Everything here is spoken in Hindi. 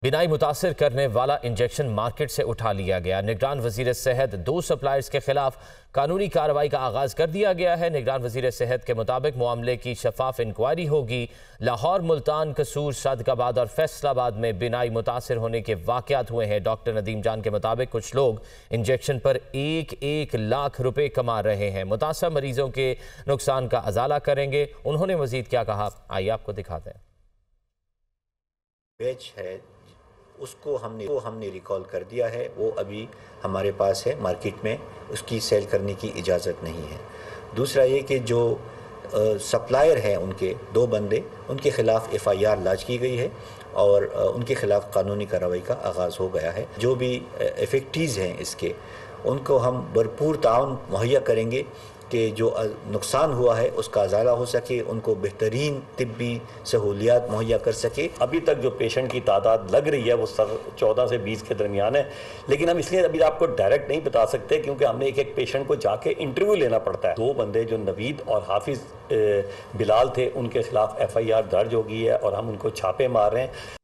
बिनाई मुतासिर करने वाला इंजेक्शन मार्केट से उठा लिया गया। निगरान वजीर सेहत 2 सप्लायर्स के खिलाफ कानूनी कार्रवाई का आगाज कर दिया गया है। निगरान वजीर सेहत के मुताबिक मामले की शफाफ इंक्वायरी होगी। लाहौर, मुल्तान, कसूर, सादकाबाद और फैसलाबाद में बिनाई मुतासिर होने के वाकयात हुए हैं। डॉक्टर नदीम जान के मुताबिक कुछ लोग इंजेक्शन पर 1-1 लाख रुपए कमा रहे हैं। मुतासर मरीजों के नुकसान का अजाला करेंगे। उन्होंने मजीद क्या कहा, आइए आपको दिखाते हैं। बैच है उसको हमने रिकॉल कर दिया है, वो अभी हमारे पास है मार्केट में, उसकी सेल करने की इजाज़त नहीं है। दूसरा ये कि जो सप्लायर हैं उनके 2 बंदे, उनके ख़िलाफ़ FIR लॉन्च की गई है और उनके ख़िलाफ़ कानूनी कार्रवाई का आगाज़ हो गया है। जो भी इफेक्टीज़ हैं इसके, उनको हम भरपूर ताउन मुहैया करेंगे कि जो नुकसान हुआ है उसका अजाला हो सके, उनको बेहतरीन तिब्बी सहूलियात मुहैया कर सके। अभी तक जो पेशेंट की तादाद लग रही है वो 14 से 20 के दरमियान है, लेकिन हम इसलिए अभी आपको डायरेक्ट नहीं बता सकते क्योंकि हमने एक पेशेंट को जाके इंटरव्यू लेना पड़ता है। 2 बंदे जो नवीद और हाफिज बिलाल थे, उनके खिलाफ FIR दर्ज हो गई है और हम उनको छापे मार रहे हैं।